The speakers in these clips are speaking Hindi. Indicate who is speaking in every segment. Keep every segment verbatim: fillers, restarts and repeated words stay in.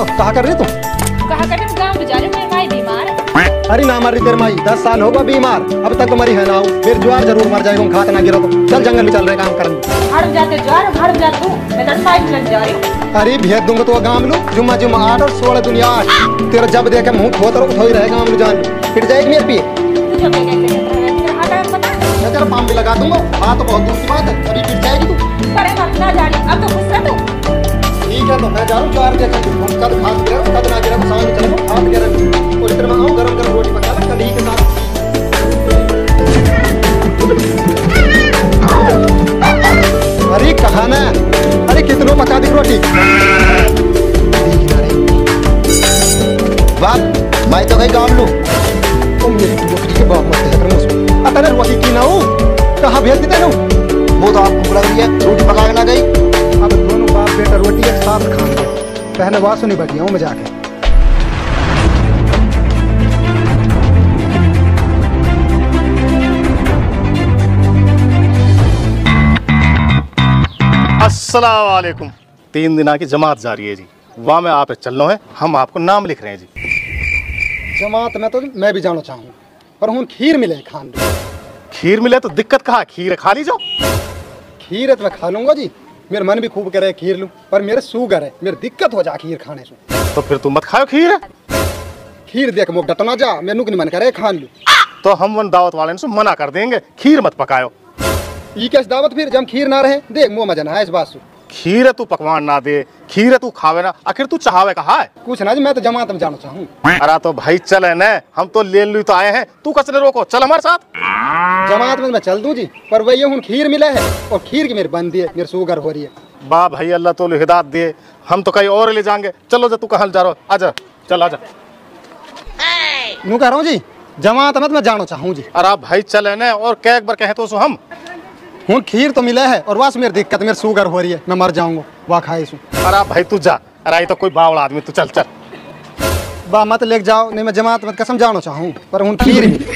Speaker 1: हो? कहाँ कर रही तू?
Speaker 2: कहाँ कर रही? गाँव में जा रही हूँ, मेरी माई बीमार है।
Speaker 1: अरे ना मर रही तेरी माई, दस साल होगा बीमार, अब तक तो मरी है ना हो। फिर ज्वार जरूर मर जाएगा, खाक ना गिरो तो। चल जंगल में चल रहे काम करने।
Speaker 2: हड़ जाते ज्वार, हड़ जा तू, मैं दस साल में जा रही हूँ।
Speaker 1: अरे भेज दूंगा तो गाँव लू, जुम्मा जुम्मा आठ और सोलह दुनिया आठ। तेरा जब देखे मुँह खोत और उठो ही रहे गाँव में जान लो। फिर जाएगी मेरे पिए। मैं तेरा पाम भी लगा दूंगा, हाँ तो बहुत दूर की बात है, अभी फिर जाएगी तू।
Speaker 2: अरे मत ना जा रही, अब तो गुस्सा तू।
Speaker 1: ठीक है तो मैं जा रहा हूँ ज्वार देखे, कद खास गिरा कद ना गिरा सामने में चलो हाथ गिरा और इधर में आओ गरम गरम रोटी पका ला कढ़ी के साथ। अरे कहा ना, अरे कितनों पका दी रोटी।
Speaker 3: बात मैं तो कहीं गाँव लूँ
Speaker 1: तुम मेरी रोटी के बाप मत कर मुझको अतने रोटी की ना हो कहाँ भेज देते हो?
Speaker 3: वो तो आपको लग रही है रोटी पका के ना गई।
Speaker 1: अब दोनों बाप बेटा रोटी एक साथ खाएंगे, पहले बात सुनी बढ़िया हूँ मैं जाके।
Speaker 4: अस्सलाम वालेकुम। तीन दिन की जमात जा रही है जी, वहाँ में आप चलना है, हम आपको नाम लिख रहे हैं जी।
Speaker 1: जमात में तो मैं भी जाना चाहूँ, पर हूँ खीर मिले खान दो।
Speaker 4: खीर मिले तो दिक्कत कहाँ, खीर खा ली जाओ।
Speaker 1: खीर है तो मैं खा लूंगा जी, मेरा मन भी खूब करे खीर लूँ, पर मेरे शुगर है, मेरी दिक्कत हो जा खीर खाने से।
Speaker 4: तो फिर तुम मत खाओ खीर।
Speaker 1: खीर देख मुख डटना जा, मेनू नहीं मन करे खान लूँ।
Speaker 4: तो हम वन दावत वाले से मना कर देंगे, खीर मत पकाओ।
Speaker 1: ये कैसे दावत फिर जब खीर ना रहे? देख मुँह मजा ना है इस बात से।
Speaker 4: खीर है तू पकवान ना दे, खीर है तू खावे ना, आखिर तू चाहवे कहा है?
Speaker 1: कुछ ना जी, मैं तो जमात में जाना चाहूँ।
Speaker 4: अरे तो भाई चले न, हम तो ले लू तो आए हैं, तू कसने रोको, चल हमारे साथ।
Speaker 1: जमात में मैं चल दूं जी, पर वही हूँ खीर मिला है और खीर की मेरी बंदी है, मेरी शुगर हो रही है।
Speaker 4: वाह भाई अल्लाह तो हिदायत दे, हम तो कहीं और ले जाएंगे। चलो जा तू कहाँ जा रहा हो, आजा चल आजा।
Speaker 1: नू कह रहा हूँ जी जमात में मैं जाना चाहूँ जी।
Speaker 4: अरे भाई चले न, और क्या एक बार कहे तो हम
Speaker 1: हूँ खीर तो मिला है और वास मेरी दिक्कत, मेरी शुगर हो रही है, मैं मर जाऊंगा वाह खाई सू।
Speaker 4: अरे भाई तू जा, अरे तो कोई बावड़ा आदमी, तू चल चल।
Speaker 1: बा मत ले जाओ, नहीं मैं जमात में कसम जाना चाहूँ, पर हूँ खीर मिली।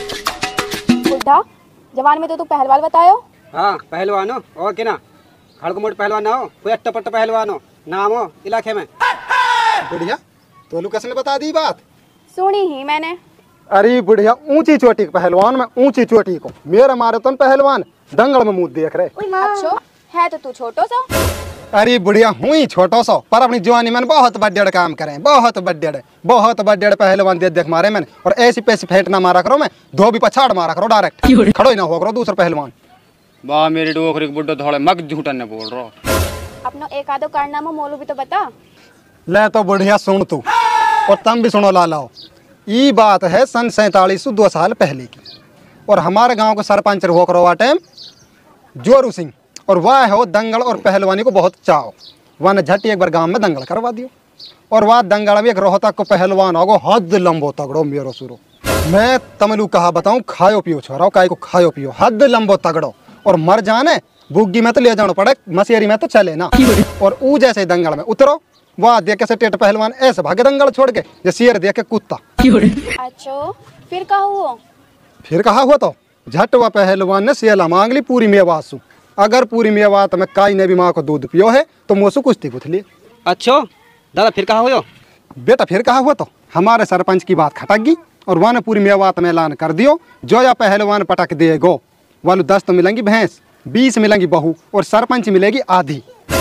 Speaker 5: बुढ़ा जवान में तो तू पहलवान बतायो।
Speaker 6: हाँ पहलवान हो और क्या ना, खड़को मोट पहलवान ना हो, कोई अट्टा पट्टा पहलवान हो नाम हो इलाके में।
Speaker 1: बुढ़िया तो लू कसने बता दी बात?
Speaker 5: सुनी ही मैंने।
Speaker 1: अरे बुढ़िया ऊंची चोटी का पहलवान, मैं ऊंची चोटी को, मेरा मारे तो पहलवान दंगल में मुंह देख रहे।
Speaker 5: अच्छा है तो तू छोटो सा।
Speaker 1: अरे बुढ़िया हूँ ही छोटो सो, पर अपनी जवानी में बहुत बड्डेड़ काम करें, बहुत बड्डेड़ बहुत बड्डेड़ पहलवान देख देख मारे मैंने। और ऐसी पैसे फेंट ना मारा करो, मैं धोबी पछाड़ मारा करो डायरेक्ट, खड़ो ही ना हो करो दूसरा पहलवान।
Speaker 6: वाह मेरी डोकरी बुड्ढो थोड़े मग झूठा न बोल रहा।
Speaker 5: अपनो एक आधो कारनामा मोलू भी तो बता।
Speaker 1: ले तो बुढ़िया सुन तू, और तुम भी सुनो लालाओ। ये बात है सन सैतालीस सौ दो साल पहले की, और हमारे गांव का सरपंच हो करो वह टाइम जोरू सिंह, और वह हो दंगल और पहलवानी को बहुत चाहो। वह ने झट एक बार गांव में दंगल करवा दियो, और वह दंगल में एक रोहतक को पहलवान होगो हद लंबो तगड़ो मेरो सुरो। मैं तमलू कहा बताऊं, खायो पियो छोराओ, काय को खायो पियो, हद लंबो तगड़ो, और मर जाने बुग्गी में तो ले जाना पड़े, मसेरी में तो चले ना। और ऊ जैसे दंगल में उतरो, वाह देख के से टेट पहलवान ऐसे भागे दंगल छोड़ के, जैसे शेर देख के कुत्ता।
Speaker 5: अच्छा फिर कहा हुआ?
Speaker 1: फिर कहा हुआ तो झट वह पहलवान ने सेला मांग ली पूरी मेवासू। अगर पूरी मेवात में काई ने भी माँ को दूध पियो है तो मोसू कुश्ती गुथ लिए।
Speaker 6: अच्छा दादा फिर कहा हो?
Speaker 1: बेटा फिर कहा हुआ तो हमारे सरपंच की बात खटक गई, और वह ने पूरी मेवात में ऐलान कर दियो, जो या पहलवान पटक देगो वालू दस तो मिलेंगी भैंस, बीस मिलेंगी बहू, और सरपंच मिलेगी आधी।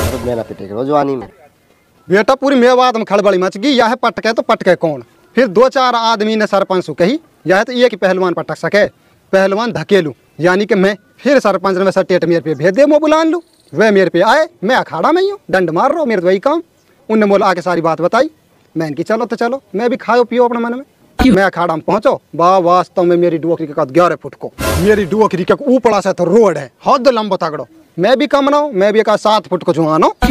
Speaker 3: जवानी में
Speaker 1: बेटा पूरी मेवात में खड़बड़ी मच गई, यह पटके तो पटके कौन। फिर दो चार आदमी ने सरपंच को कही, यह तो ये कि पहलवान पटक सके, पहलवान धकेलू, यानी कि मैं। फिर सरपंच ने वैसा टेट मेरे पे भेज दे, मैं बुलान लूँ, वह मेरे पे आए, मैं अखाड़ा में ही हूँ, दंड मार रहा हूँ, मेरे तो वही काम। उनने बोला आके सारी बात बताई, मैं इनकी चलो तो चलो, मैं भी खाओ पियो अपने मन में। मैं अखाड़ा में पहुंचो, बा वास्तव में मेरी डुओकरी के ग्यारह फुट को, मेरी डुओकरी के ऊपड़ा से तो रोड है, हद लंबो तगड़ो। मैं भी कम ना हूँ, मैं भी एक सात फुट को जुआन हूँ।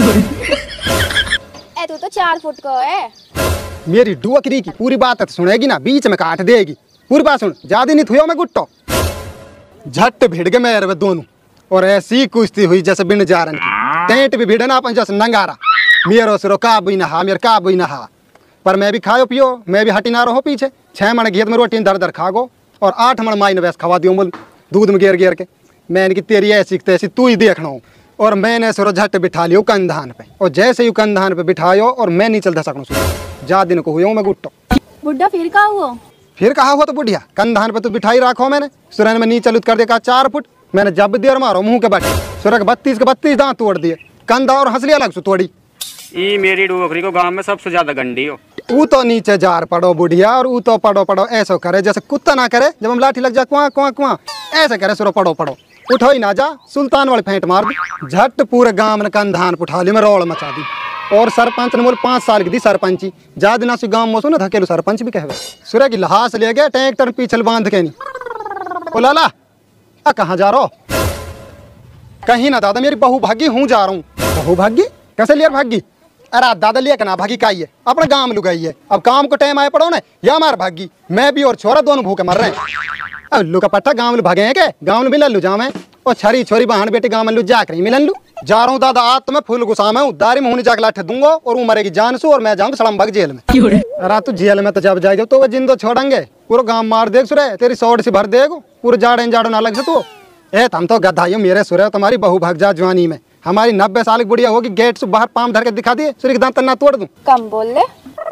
Speaker 5: ए तू तो चार फुट का है।
Speaker 1: मेरी डुओकरी की पूरी बात तो सुनेगी ना, बीच में काट देगी। पूरी बात सुन, ज्यादा नहीं थुयो मैं गुट्टो। झट भिड़ गए मेरे दोनों, और ऐसी कुश्ती हुई जैसे बिन जा रही, टेंट भी भिड़े ना अपन जैसे नंगारा, मेरो सिरो का भी नहा, मेरे का भी नहा। पर मैं भी खाओ पियो, मैं भी हटी ना रहो पीछे। छह मन घेत में रोटी दर दर खागो, और आठ मन माई ने वैस खवा दियो मुल दूध में गेर गेर के। मैं इनकी तेरी ऐसी तैसी तू ही देखना हो, और मैंने सुर झट बिठा लियो कंधान पे, और जैसे ही कंधान पे बिठायो और मैं नहीं चल सकूँ सुर जा दिन को हुई मैं गुट्टो।
Speaker 5: बुढ़ा फिर कहा हुआ?
Speaker 1: फिर कहा हुआ तो बुढ़िया कंधान पे तो बिठाई रखो मैंने, सुरन में नी चलुत कर देखा चार फुट, मैंने जब दिया और मारो मुंह के बैठे सुर के बत्तीस के बत्तीस दांत तोड़ दिए, कंधा और हंसली अलग से तोड़ी।
Speaker 6: ई मेरी डोकरी को गांव में सबसे ज्यादा गंडी हो।
Speaker 1: ऊ तो नीचे जार पड़ो बुढ़िया, और ऊ तो पड़ो पड़ो ऐसा करे जैसे कुत्ता ना करे जब हम लाठी लग जाए कुआ कुआ कुआ, ऐसे करे सुरो पड़ो पड़ो उठो ही ना जा, सुल्तान वाली फेंट मार दी। झट पूरे गांव ने कंधान उठा ली, मैं रोड़ मचा दी। और सरपंच ने बोल पाँच साल की दी सरपंची, जा दिना से गांव में सुना धकेलू सरपंच भी कहवे। सुरे की लहास ले गए ट्रैक्टर पीछल बांध के नहीं। ओ लाला आ कहाँ जा रहा हो? कहीं ना दादा मेरी बहू भागी हूँ जा रहा हूँ। बहू भागी कैसे लिया भागी? अरे दादा लिया ना भागी का है अपने गांव में लुगाई है, अब काम को टाइम आए पड़ो ना या मार भागी, मैं भी और छोरा दोनों भूखे मर रहे हैं। अब लू का पट्टा गांव में भागे हैं के गांव में मिलन लू जावे, और छरी छोरी बहन बेटी गांव में लू जाकर ही मिलन लू जा रहा हूँ दादा। आज तो मैं फुल गुस्सा में हूँ, दारी में होने जाकर लाठे दूंगा और वो मरेगी जान से, और मैं जाऊंगा सड़म भाग जेल में। अरे तू जेल में तो जब जाएगा तो वो जिंदो छोड़ेंगे, पूरा गांव मार देख सुरे, तेरी सौड़ से भर देगो पूरे जाड़े जाड़ो ना लग से तू। ए हम तो गधाइयो मेरे सुरे, तुम्हारी बहू भाग जा जवानी में, हमारी नब्बे साल की बुढ़िया होगी गेट से बाहर पाम धर के दिखा दिए सूर्य के दांत ना तोड़ दूं।
Speaker 5: कम बोल ले।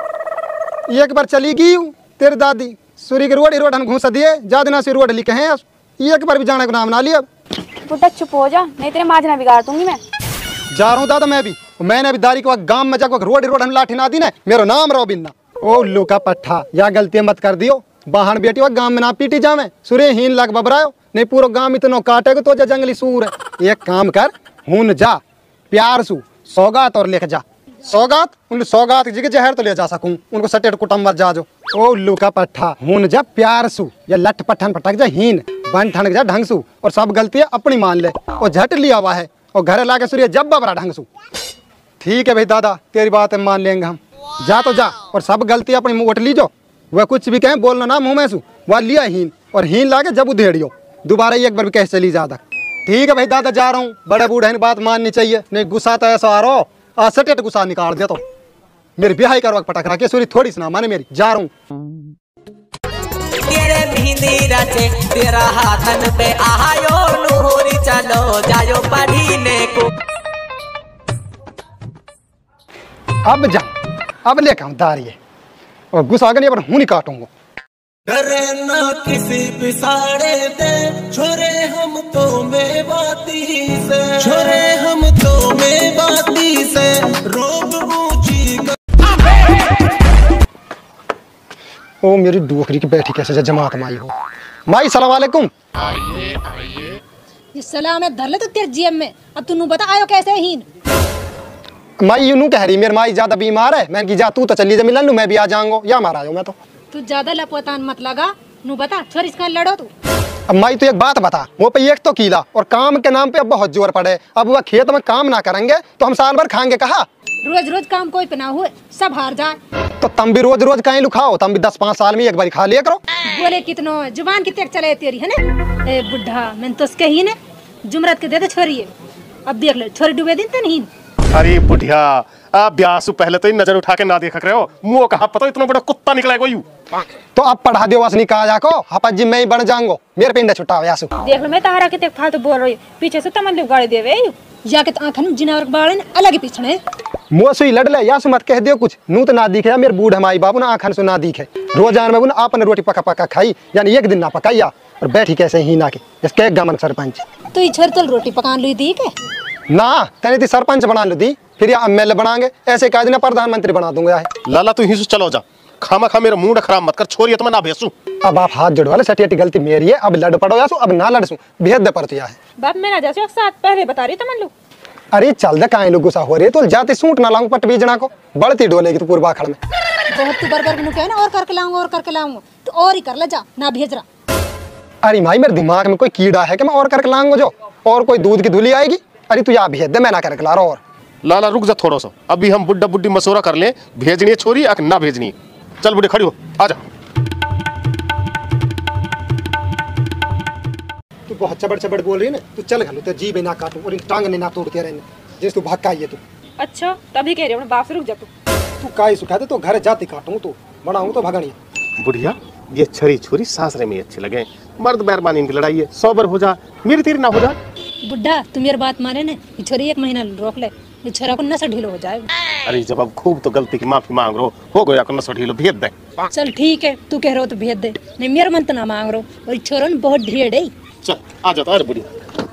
Speaker 1: एक बार चली गई तेरी दादी सूर्य के रोड ही रोड हम घूस दिए, जा दिना से रोड लिखे हैं, एक बार भी जाने का नाम ना लिया।
Speaker 5: बुढ़ा चुप हो जा, नहीं तेरे माजना बिगाड़ दूंगी मैं।
Speaker 1: जा रहा हूँ दादा मैं भी, मैंने भी दारी के वक्त गांव में जाकर रोड ही रोड हम लाठी ना दी ना, मेरा नाम रो बिन्ना। ओ लू का पट्टा या गलती मत कर दियो, बहन बेटी वक्त गांव में ना पीटी जावे, सूर्य हीन लग बबरायो नहीं पूरा गांव इतना काटेगा तो जा जंगली सूर है। एक काम कर हूं जा प्यार सु सौगात और लेके जा, सौगात उन सौगात की जगह जहर तो ले जा सकूं, उनको सटेट कुटम मत जा जो। ओ लू का पट्टा हूं जा प्यार सु या लठ पट्ठन पटक जा हीन बन ठनक जा ढंग सु, और सब गलती अपनी मान ले और झट लिया हुआ है, और घर ला के सूर्य जब बबरा ढंग सु। ठीक है भाई दादा तेरी बात मान लेंगे हम, जा तो जा, और सब गलती अपनी मुँह उठ लीजो, वह कुछ भी कहें बोलना ना मुँह में सु, वह लिया हीन और हीन ला के जब उधेड़ियो दोबारा एक बार भी कैसे चली ज्यादा। ठीक है भाई दादा जा रहा हूँ, बड़े बूढ़े बात माननी चाहिए, नहीं गुस्सा तो ऐसा आ रहा हो आ सटेट गुस्सा निकाल दे तो मेरी ब्याह करवा पटक रहा सूरी थोड़ी सी ना माने मेरी, जा रहा हूँ।
Speaker 7: तेरा हाथन पे आयो नूरी चलो जायो पढ़ीने को।
Speaker 1: अब जा अब लेकर आऊँ दारी और गुस्सा आगे नहीं पर हूँ नहीं काटूंगा।
Speaker 7: डरे ना किसी पिसाड़े दे छोरे हम तो में बाती से, छोरे हम तो में बाती से रोब ऊंची।
Speaker 1: ओ मेरी डोकरी की बैठी कैसे जमात माई हो। माई सलाम वालेकुम।
Speaker 8: आइए आइए। ये सलाम है धर ले तो तेरे जेब में, अब तू बता आयो कैसे हीन।
Speaker 1: माई यूं कह रही मेरी माई ज्यादा बीमार है, मैं की जा तू तो चली जा मिलन लू मैं भी आ जाऊंगा या मारा आयो मैं तो।
Speaker 8: तू ज्यादा लपतान मत लगा, नू बता छोरी इसका लड़ो तू।
Speaker 1: अब माई तो एक बात बता, वो पे एक तो कीला और काम के नाम पे अब बहुत जोर पड़े, अब वह खेत में काम ना करेंगे तो हम साल भर खाएंगे कहा।
Speaker 8: रोज रोज काम कोई पे ना हुए सब हार जाए
Speaker 1: तो तुम भी रोज रोज कहीं लुखाओ, तुम भी दस पाँच साल में एक बार खा लिया करो।
Speaker 8: बोले कितनो जुबान कितने चले तेरी है ना। ए बुढ़ा मैंने तो उसके ही ने जुमरत के दे दे छोरी है, अब देख ले छोरी डूबे दिन तो नहीं।
Speaker 4: अरे बुढ़िया आप ब्याह से पहले तो ही नजर उठा के ना देख रहे हो, मुंह कहा पता इतना बड़ा कुत्ता निकला है कोई।
Speaker 1: तो अब पढ़ा दियो वसनी कहा जाको हपा जी मैं ही बन जाऊंगा, मेरे पिंडा छुट्टा हो यासु।
Speaker 2: देख लो मैं तारा के ते फालतू बोल रही पीछे से तमन गाड़ी देवे
Speaker 8: जाके तो आंखन जिनावर बाड़न अलग ही पीछे
Speaker 1: मुँह से लड़ ले यासु मत कह दियो कुछ, नू तो ना दिखे मेरे बूढ़ हमारी बाबू ना आंखन से ना दिखे, रोजाना में आपने रोटी पका पका खाई यानी एक दिन ना पकाइया और बैठी कैसे ही ना के जिसके गमन सरपंच।
Speaker 8: तो इधर चल रोटी पकान ली दी के
Speaker 1: ना तेने दी सरपंच बना लो दी, फिर या एमएलए बनाएंगे ऐसे कह देना प्रधानमंत्री बना दूंगा।
Speaker 4: लाला तू ही से चलो जा, खामा खा मेरा मूड खराब मत कर, छोरी तो मैं ना भेजूं।
Speaker 1: अब आप हाथ जोड़वा ले, सटियटी गलती मेरी है, अब लड़ पड़ो यासु अब ना लड़सू भेज दे परतिया है।
Speaker 2: बाप मेरा जैसे एक साथ पहले बता रही तमन लो।
Speaker 1: अरे चल दे काहे लोग गुस्सा हो रहे तो जाते सूट ना लाऊं पट बीजना को बढ़ती डोलेगी तो पूर्वा खड़ में।
Speaker 8: बहुत तू बरबर के कहना और करके लाऊंगा और करके लाऊंगा तो और ही कर ले जा ना भेज रहा।
Speaker 1: अरे भाई मेरे दिमाग में कोई कीड़ा है कि मैं और करके लाऊंगा जो, और कोई दूध की धुली आएगी। अरे तू यहाँ भेज दे मैं ना करके ला रहा और।
Speaker 4: लाला रुक जा थोड़ा सा, अभी हम बुड्ढा बुड्ढी मशोरा कर ले, भेजनी है छोरी या ना भेजनी है। चल बुढ़े खड़ी हो आजा।
Speaker 1: तू बहुत चबड़ चबड़ बोल रही है ना, तू चल घलो तो जी ना काटू और इन टांग ने ना तोड़ते रहने जिस तू भाग है तू।
Speaker 2: अच्छा तभी कह रही हूँ बाप से रुक जा तू।
Speaker 1: तू काई सुखा दे तो घर जाती काटूं तो बनाऊं तो भगनिया।
Speaker 4: बुढ़िया ये छरी छोरी सासरे में अच्छी लगे, मर्द मेहरबानी की लड़ाई है, सौ बार हो जा मेरी तेरी ना हो जा।
Speaker 8: बुढ़ा तू मेरी बात माने ने, ये छोरी एक महीना रोक ले, ये छोरा को नशा ढीलो हो जाएगा।
Speaker 4: अरे जब अब खूब तो गलती की माफी मांग रो, हो गया को नशा ढीलो भेज दे।
Speaker 8: चल ठीक है, तू कह रहे हो तो भेज दे, नहीं मेरा मन तो ना मांग रो, और छोरा ने बहुत ढेर है।
Speaker 4: चल आ जाता है बुढ़ी।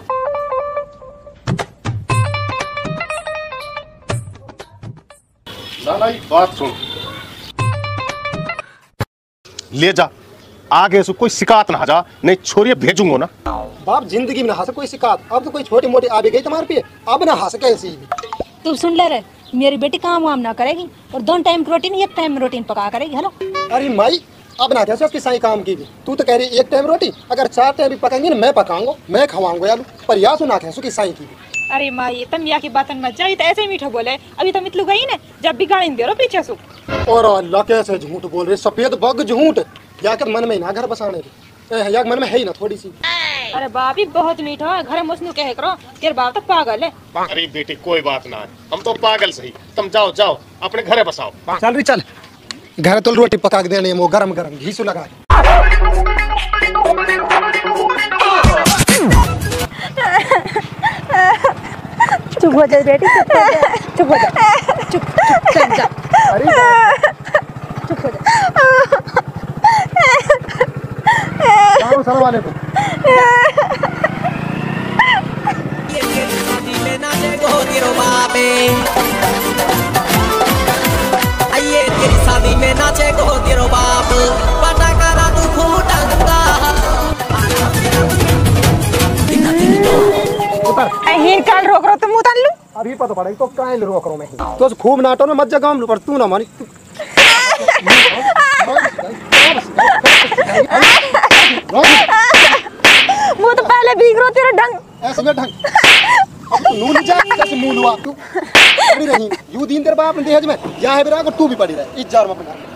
Speaker 4: ना ना बात सुन, ले जा, आगे से कोई शिकायत ना जा, नहीं छोरी भेजूंगा ना।
Speaker 1: बाप जिंदगी में ना हंस कोई शिकायत, अब तो कोई छोटी मोटी आ भी गई तुम्हारे पे, अब ना हंस कैसी भी।
Speaker 8: तू सुन ले रे, मेरी बेटी काम वाम ना करेगी और दोनों टाइम की रोटी नहीं एक टाइम रोटी पका करेगी। हेलो
Speaker 1: अरे माई अब ना कैसे उसकी सही काम की भी, तू तो कह रही एक टाइम रोटी, अगर चार टाइम भी पकाएंगे ना मैं पकाऊंगा, मैं खवाऊंगा आलू, पर या सुना कैसे उसकी सही की भी।
Speaker 2: अरे माँ तुम यहाँ की बातन मत जाओ, ये तो ऐसे ही मीठा बोले, अभी तो मितलू गई ना, जब भी गाड़ी दे रहो पीछे सु।
Speaker 1: और अल्लाह कैसे झूठ बोल रहे, सफेद बग झूठ, या कर मन में ना घर बसाने की, या मन में है ही ना थोड़ी सी।
Speaker 2: अरे बाप ही बहुत मीठा है, घर मुस्नु कह करो, तेरे बाप तो पागल है।
Speaker 4: अरे बेटी कोई बात ना है, हम तो पागल सही, तुम जाओ जाओ अपने घरे बसाओ।
Speaker 1: चल रही चल, घर तो रोटी पका के देने वो गरम गरम घी से लगा।
Speaker 8: चुप हो जा बेटी, चुप हो जा, चुप चुप चल जा।
Speaker 1: अरे
Speaker 8: चुप हो जा।
Speaker 1: सलाम वालेकुम।
Speaker 2: ही काल रोक रो तुम उतार लू।
Speaker 1: अभी पता पड़ा तो काहे रोक रहा मैं, तो खूब नाटो में मत जगा हम पर तू ना मानी।
Speaker 2: वो तो पहले भीग रो तेरा ढंग
Speaker 1: ऐसे में ढंग अब तू नून जा जैसे मुंह लुआ तू पड़ी रही यू दिन तेरे बाप ने देहज में या है बेरा को तू भी पड़ी रहे इस जार में अपना।